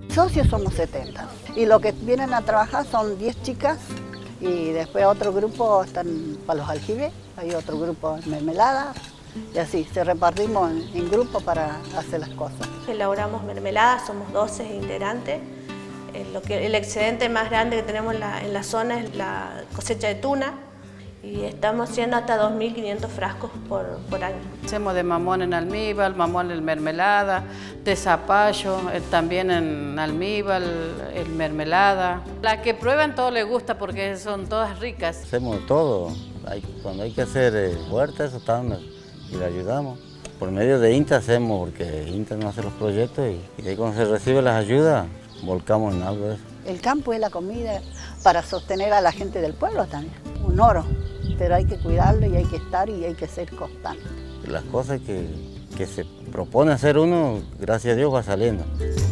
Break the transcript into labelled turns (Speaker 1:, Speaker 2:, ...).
Speaker 1: Socios somos 70 y lo que vienen a trabajar son 10 chicas y después otro grupo están para los aljibes, hay otro grupo en mermelada y así, se repartimos en grupos para hacer las cosas.
Speaker 2: Elaboramos mermeladas, somos 12 integrantes. El excedente más grande que tenemos en la zona es la cosecha de tuna y estamos haciendo hasta 2.500 frascos por año.
Speaker 3: Hacemos de mamón en almíbar, mamón en mermelada, de zapallo, también en almíbar, en mermelada. La que prueban todo les gusta porque son todas ricas.
Speaker 4: Hacemos todo, cuando hay que hacer huertas, eso están y le ayudamos. Por medio de INTA hacemos, porque INTA no hace los proyectos y ahí cuando se recibe las ayudas, volcamos en algo de eso.
Speaker 1: El campo es la comida para sostener a la gente del pueblo también, un oro, pero hay que cuidarlo y hay que estar y hay que ser constante.
Speaker 4: Las cosas que se propone hacer uno, gracias a Dios, va saliendo.